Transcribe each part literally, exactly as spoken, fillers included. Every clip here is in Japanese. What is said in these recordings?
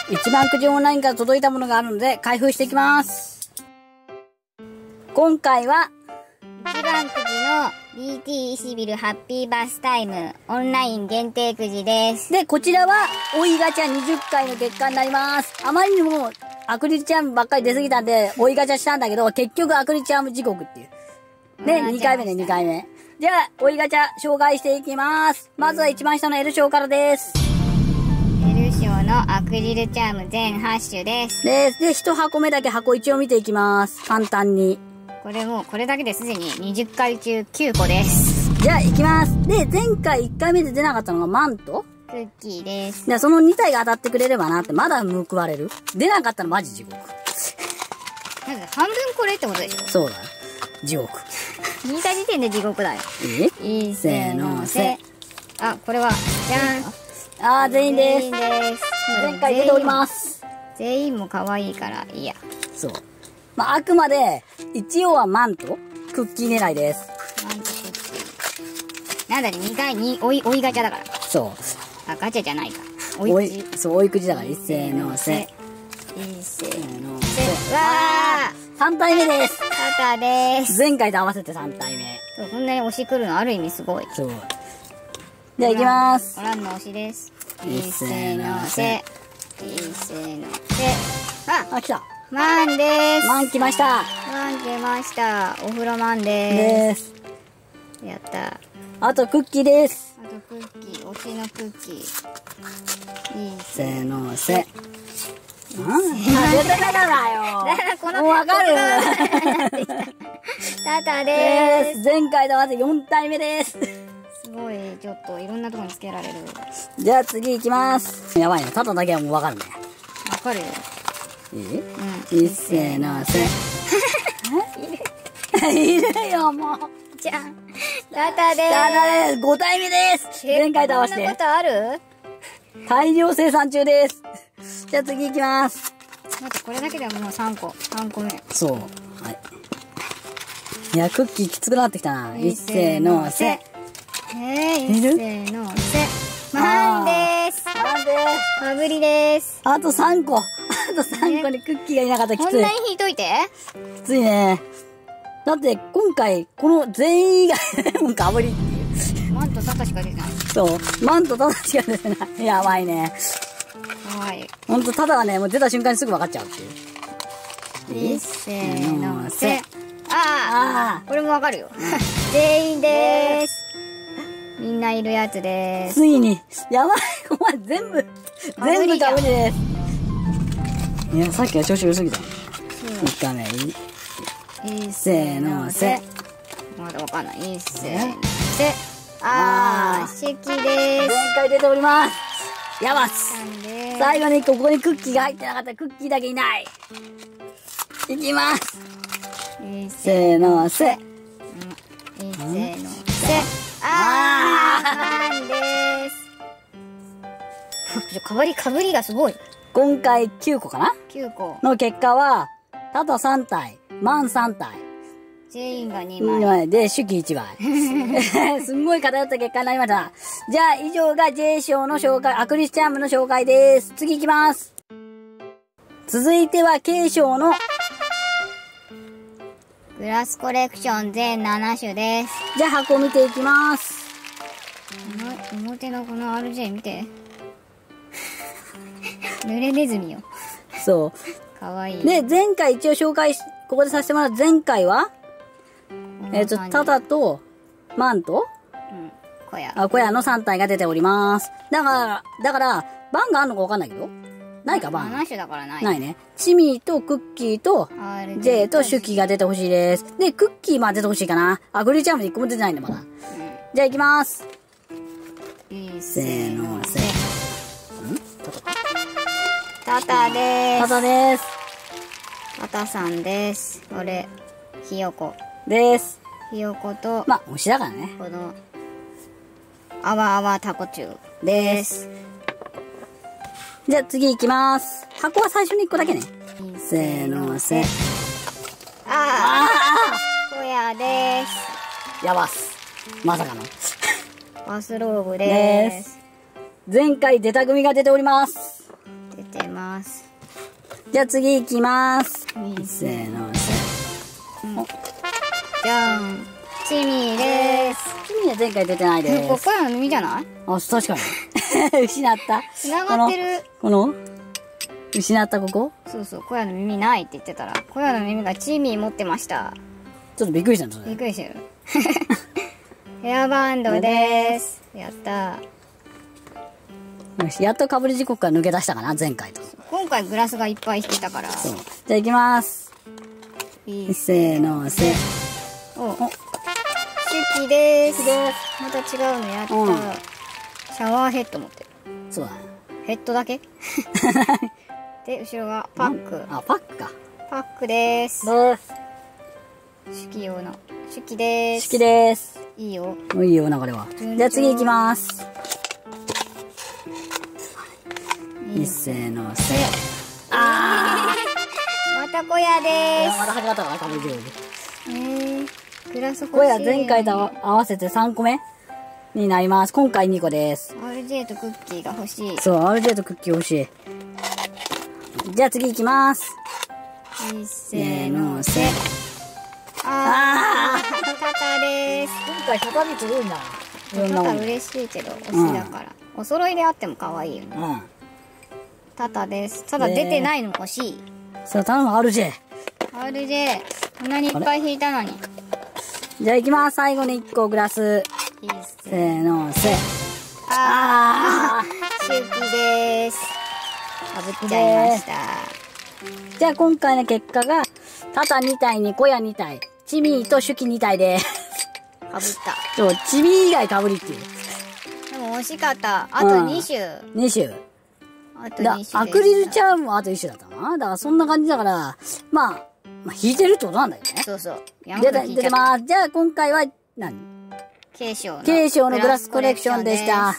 一番くじオンラインから届いたものがあるので、開封していきます。今回は、 一番くじの ビーティー 石ビルハッピーバスタイムオンライン限定くじです。 で、こちらは、追いガチャにじゅっかいの結果になります。あまりにも、アクリルチャームばっかり出すぎたんで、追いガチャしたんだけど、結局アクリルチャーム地獄っていう。ね、にかいめね、にかいめ。じゃあ、追いガチャ紹介していきます。まずは一番下の L 賞からです。 L 賞のアクリルチャーム全はち種です。 です。で、一箱目だけ箱一を見ていきます。簡単に。 これもう、これだけですでににじゅっかい中きゅうこです。 じゃあ、いきます。で、前回いっかいめで出なかったのがマントクッキーです。 で、そのに体が当たってくれればなって、まだ報われる。出なかったらマジ地獄。 まず半分これってことでしょ。 そうだよ。地獄。 引いた時点で地獄だよ。 えいいせーのせ。あ、これは、じゃん。 あー、全員です。 全員です。 前回出ております。 全員も可愛いから、いいや。 そう。まあ、あくまで、一応はマント、クッキー狙いです。 マントクッキー。なんだね、にかいに追い、追いガチャだから。 そう。 あ、ガチャじゃないか。 追い、そう、追いくじだから、一斉のせ。 いせーのせ。わー ! さん体目です。 タタです。 前回と合わせてさん体目。 そう、こんなに押し来るのある意味すごい。 そう。じゃあ行きまーす。 オランの押しです。 いっせーのせ。 いっせーのせ。あ、 あ、来た。 マンです。 マン来ました。 マン来ました。お風呂マンででーす。 す。やった。 あとクッキーです。 あとクッキー、推しのクッキー。いいせーのせ。 せうん、絶対タタだよ。 だからこの、 もうわかる。 タタででーす。前回と合わせよん体目です。 す。すごい、ちょっといろんなところにつけられる。 じゃあ次行きます。やばいね。タタだけはもうわかるね。 わかるよ。 いい、 うん。 いっせーのせ。いるよ、もう。 じゃん。タタでタターです。ご体目です。 す。 前回と合わせこんなこて。 とある？ 大量生産中です。じゃあ次行きます。 待って、これだけでももうさんこ。さんこめ。 そう。はい。いや、クッキーきつくなってきたな。いっせーのせ。 えー、いっせーのせ。マンでーす。 なんでかぶりでーす。 あとさんこ。あとさんこにクッキーがいなかったらきつい。 こんなに引いといて。 きついね。だって今回、この全員以外でもかぶりっていう。 マンとタタしか出てない。 そう。マンとタダしか出てない。やばいね。 かわいい。 ほんとタダはね、もう出た瞬間にすぐ分かっちゃうっていう。 いっせーのせ。あああ、これもわかるよ。全員でーす。みんないるやつであ、 ーす。 ついに。やばい。お前全部、全部かぶりです。いや、さっきは調子良すぎた。いっかいめ。 いっせーのせ。 まだわかんない。いっせーのせ。あー、シェキでーす。 前回出ております。やばっす。 なんで最後にここにクッキーが入ってなかったらクッキーだけいない。いきます。 いっせせーのせ。 ーのせ。いっせーのせ。あー、なんでーす。かぶり、かぶりがすごい。 今回きゅうこかなきゅうこ。 の結果は、タタさん体、マンさん体。 全員がににまい。 まいで、手記いちまい。すんごい偏った結果になりました。じゃあ、以上が J 賞の紹介、アクリルチャームの紹介です。次行きます。続いては K 賞の、 グラスコレクション全なな種です。 じゃあ箱を見ていきます。 この表のこの アールジェー 見て。濡れネズミよ。 そかわいい。 う。で、前回一応紹介し、ここでさせてもらう前回は、えっと、タタと、マンと、 うん。小屋。 あ、小屋のさん体が出ております。だから、だから、バンがあるのかわかんないけど。ないか、バン。 なな種だからない。 ないね。チミーとクッキーと、 アールジェー J とシュキが出てほしいです。で、クッキーまあ出てほしいかな。アクリルチャームでいっこも出てないんだ、まだ。じゃあ行きます。 いいせーの、せ。 タタでターす。 タです。 タタさんです。これ、ひよこ。 です。 ひよこと、 まあ、推しだからね。 この、あわあわタコチュウで。 ですす。 じゃあ次行きます。箱は最初にいっこだけね。 せせーの、せ。 ああー、小屋でーす。 あやばっす。まさかの。 バスローブでーす。 前回出た組が出ております。 出てまます。 じゃあ次行きます。 いせーの、せじゃん。チミーでーす。 チミは前回出てないでこす。 こからの耳じゃない？ あ、確かに。失った。 繋がってる。 この、この失ったここそうそう、小屋の耳ないって言ってたら、小屋の耳がチミー持ってました。 ちょっとびっくりしたんですびっね。 くりしてる。ヘアバンドでーす。やったー。 よし、やっとかぶり時刻から抜け出したかな、前回と。 今回グラスがいっぱい引けたから。 そう。じゃあ行きます。 いいせーの、せ。 お、シュキでーす。また違うのやったー。 うんシャワーヘッド持ってる。 そうだね。 ヘッドだけで、後ろがパック。 あ、パックか。 パックでーす。 どうす。 シュキ用の。シュキでーす。 式でーす。 いいよ。 もういいよ、流れは。じゃあ次行きます。 いいせーの、せ。 また小屋でーす。 まだ始まったかな、かぶり時刻。 えー、グラス欲しい。 これは前回と合わせてさんこめになります。今回にこです。 アールジェー とクッキーが欲しい。 そう、アールジェー とクッキー欲しい。じゃあ次行きます。 いっせーの、せ。 せ。 あー、タタでーす。 今回畳強いんだ。いろんなタタもん。 嬉しいけど、推しだから。お揃いであっても可愛いよね。 うん。 タタです。ただ出てないの欲しい。 そう、頼む、アールジェー。 アールジェー、こんなにいっぱい引いたのに。 じゃあ行きます。最後にいっこグラス。 いいっすせーの、せ。 ああー、シュキでーす。かぶっちゃいました。 ー。じゃあ今回の結果が、タタに体に小屋に体、チミーとシュキに体で、 かぶった。 そう、チミー以外かぶりっていう。 でも惜しかった。あとに種。 に種。 あとだに種。 アクリルチャームはあといっ種だったかな。だからそんな感じだから、まあ、まあ、引いてるってことなんだよね。 そうそう。山出て、 ほど引いちゃった。 出てます。じゃあ今回は何、 慶章の。 K 賞のグラスコレクションでした。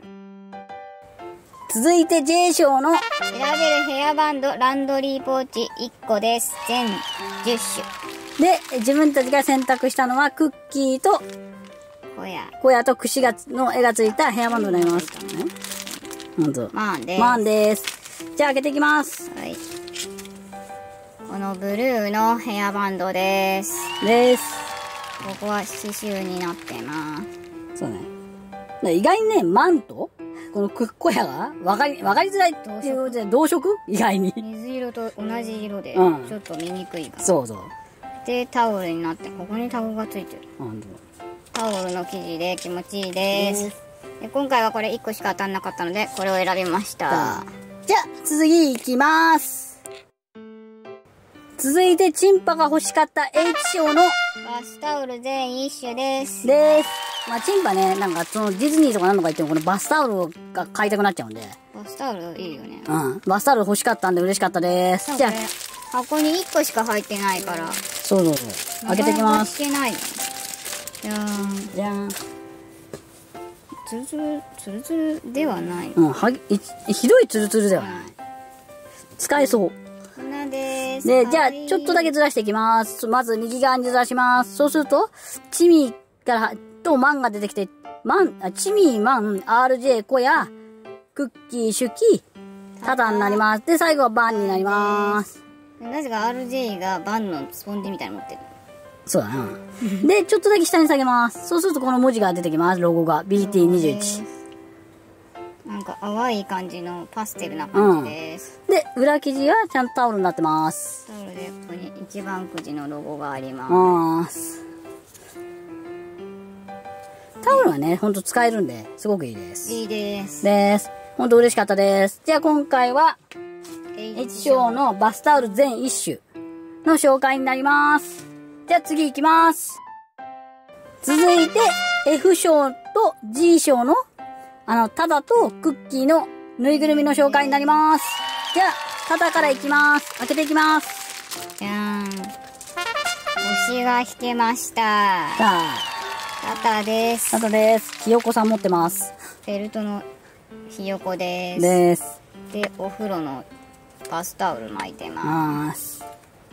続いて J 賞の、 選べるヘアバンドランドリーポーチいっこです。全じゅっ種。 で、自分たちが選択したのはクッキーと、 小屋。 小屋と串がつの絵がついたヘアバンドになります。ほんと。 マンです。 マンです。じゃあ開けていきます。 はい。このブルーのヘアバンドです。 です。 ここは刺繍になってます。 そうね。だから意外にね、マンと、このクッコヤがわかり、わかりづらいっていうことで、同色意外に。 水色と同じ色で、 うんちょっと見にくいかな。 そうそう。 で、タオルになって、ここにタグがついてる。 ほんと。 タオルの生地で気持ちいいです。で今回はこれいっこしか当たんなかったので、これを選びました。 じゃあ、次いきます。続いて、チンパが欲しかった H 賞の、 バスタオル全一種です。 です。まあ、チンパね、なんか、その、ディズニーとかなんとか言っても、このバスタオルが買いたくなっちゃうんで。 バスタオルいいよね。 うん。バスタオル欲しかったんで嬉しかったです。じゃあ、 箱にいっこしか入ってないから。 そうそうそう。開けていきます。 してないの。じゃーん。 じゃーん。 ツルツル、ツルツルではない。 うん、はぎ、いひどいツルツルではない。使えそう。 粉です。 で、じゃあ、 はいちょっとだけずらしていきます。まず、右側にずらします。そうすると、チミーから、とマンが出てきて、マン、あチミー、マン、アールジェー、コヤ、クッキー、シュキ、タタになります。で、最後はバンになります。 なぜか アールジェー がバンのスポンジみたいに持ってる。 そうだな。で、ちょっとだけ下に下げます。そうするとこの文字が出てきます。ロゴが。ビーティーにじゅういち。 なんか淡い感じのパステルな感じです。 で、裏生地はちゃんとタオルになってます。 タオルでここに一番くじのロゴがありまます。タオルはね、ほんと使えるんで、すごくいいです。 す。いいです。 です。ほんと嬉しかったです。じゃあ今回は、H H 賞のバスタオル全一種の紹介になります。じゃあ次行きます。続いて F 賞と G 賞のあの、タダとクッキーのぬいぐるみの紹介になります。じゃあ、タダから行きます。開けていきます。 じゃーん。星が引けました。 さあ、 タタです。 タダです。ひよこさん持ってます。 フェルトのひよこです。 です。 で、お風呂のバスタオル巻いてまます。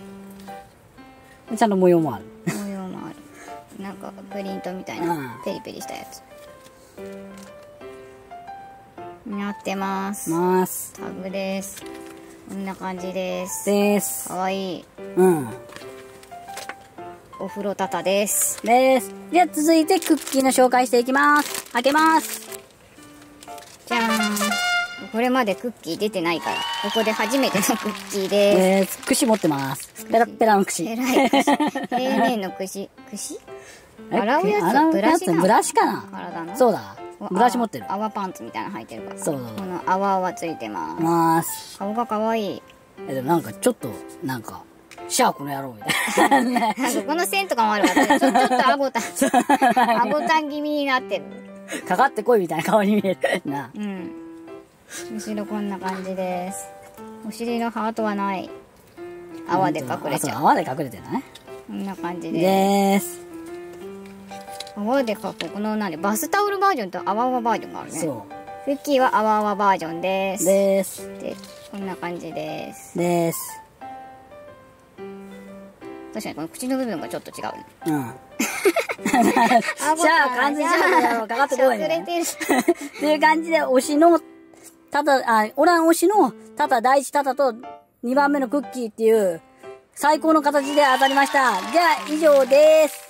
ちゃんと模様もある。 す。模様もある。なんかプリントみたいなペリペリしたやつ。になってます。 ます。 タグです。 こんな感じです。 です。 かわいい。 うん。 お風呂タタです。 です。では続いてクッキーの紹介していきます。開けます。 じゃーん。これまでクッキー出てないから、ここで初めてのクッキーです。 です。串持ってます。ペラッペラの串。 えらい串。平面の串。串洗うやつ洗うブラシなのブラシかな。 体のそうだ。ブラシ持ってる。 泡パンツみたいなの履いてるから。 そうそう。 この泡泡ついてます。 ます顔がかわいい。 え、でもなんかちょっと、なんか、シャーこの野郎みたいな。 なんかこの線とかもあるから、ちょちょっとアゴタン、アゴタン気味になってる。 かかってこいみたいな顔に見える。な。 うん。後ろこんな感じです。お尻のハートはない。泡で隠れちゃう。 泡で隠れてるね。 こんな感じででーす。 泡で描く、この何バスタオルバージョンと泡泡バージョンがあるね。 そう。 クッキーは泡泡バージョンです。 でーす。 で、こんな感じです。 でーす。 確かにこの口の部分がちょっと違うね。 うん。じゃあ、完全にシャーこの野郎かかってこいみたいな。 しゃくれてる。 っていう感じで、推しの、ただ、あ、オラン推しの、ただ第一ただとにばんめのクッキーっていう、最高の形で当たりました。じゃあ、以上です。